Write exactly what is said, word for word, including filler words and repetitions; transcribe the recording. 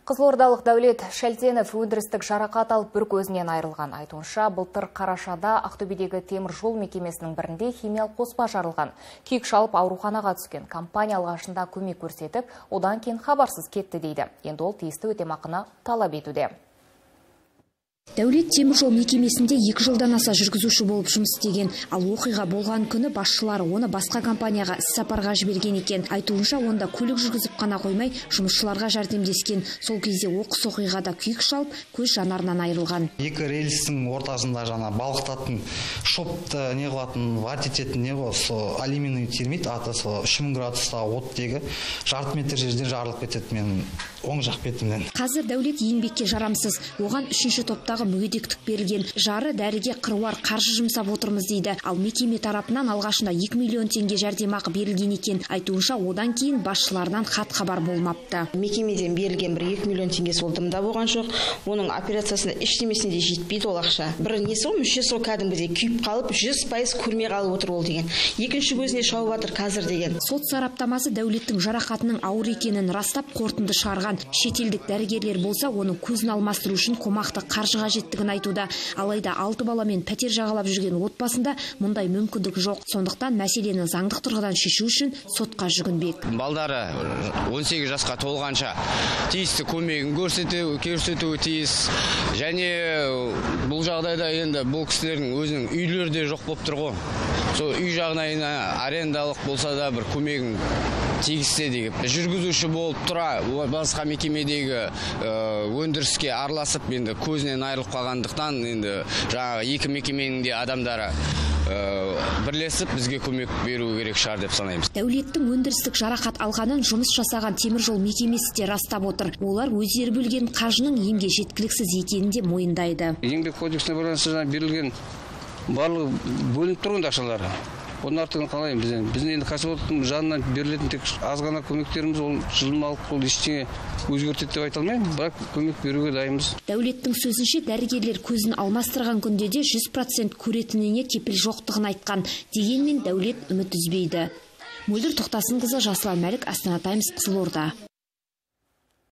Қызылордалық Дәулет Шәлтенов өндірістік жарақат алып бір көзінен айырылған. Айтуынша, былтыр Қарашада Ақтөбедегі темір жол мекемесінің бірінде химиялық қоспа жарылған. Күйік шалып ауруханаға түскен. Компания алғашында көмек көрсетіп, одан кейін хабарсыз кетті дейді. Енді ол тиісті өтемақыны талап етуде. Дәулет темір жол мекемесінде екі жылдан аса жүргізуші болып жұмыс істеген. Ал оқиға болған күні басшылары оны басқа компанияға іс-сапарға жіберген екен. Айтуынша, онда көлік жүргізіп қана қоймай, жұмысшыларға жәрдемдескен. Сол кезде оқыс оқиғада күйік шалып, көз жанарынан айырылған. Екі рельстің ортасында жана балқытатын, шопты не қылатын, ват ететін не болса, алюминий термит атасы үш мың градустағы оттегі жарты метр жерден жарылып кетеді мен оң жақ бетімнен. Қазір Дәулет еңбекке жарамсыз. Оған үшінші топтағы мүгедектік берілген. Жары дәріге қыруар қаржы жұмсап отырмыз дейді. Ал мекеме тарапынан алғашында екі миллион теңге жәрдемақы берілген екен. Айтуынша, одан кейін басшылардан хат хабар болмапты. Мекемеден берілген бір екі миллион теңгесі олдымда болған жоқ. Оның операциясында ештемесінде жетпейді ол ақша. Бір несі ол мүшесі ол кәдімгідей күйіп қалып, жүз пайыз көрмей қалып отыр ол деген. Екінші көзіне шауып жатыр қазір деген. Сот сараптамасы Дәулеттің жарақатының ауыр екенін растап қорытынды шығарған. Шетелдік дәрігерлер болса, оның көзін алмастыру үшін қомақты қаржы қажеттігін айтуда. Алайда алты баламен пәтер жағалап жүрген отбасында мұндай мүмкіндік жоқ. Сондықтан мәселені заңдық тұрғыдан шешу үшін сотқа жүгінбек. Балдары он сегіз жасқа толғанша тиісті көмегін көрсету, көрсетуі тиіс. Және бұл жағдайда енді бұл кісілердің өзінің үйлері де жоқ болып тұр ғой. Сол үй жағдайына арендалық болса да бір көмегін тигізсе деп. Жүргізуші болып тұра басқа мекемедегі өндіріске араласып енді көзінен айырылып қалғандықтан енді жаңағы екі мекеменің де адамдары бірлесіп бізге көмек беру керек шығар деп санаймыз. Дәулеттің өндірістік жарақат алғанын жұмыс жасаған темір жол мекемесі де растап отыр. Олар өздері бөлген қаржының емге жеткіліксіз екенін де мойындайды. Еңбек кодексіне байланысты берілген барлығы бөлініп тұрған ақшалары. Оның артығын қалайын бізден. Біздің енді кәсіпорын жанынан берілетін тек аз ғана көмектеріміз ол жылмалық ол ештеңе өзгертеді деп айта алмаймын, бірақ көмек беруге дайынбыз. Дәулеттің сөзінше дәрігерлер көзін алмастырған күнде де жүз процент көретініне кепіл жоқтығын айтқан. Дегенмен Дәулет үміт үзбейді. Мөлдір Тоқтасынқызы, Жасұлан Мәлік, Астана Таймс, Қызылорда.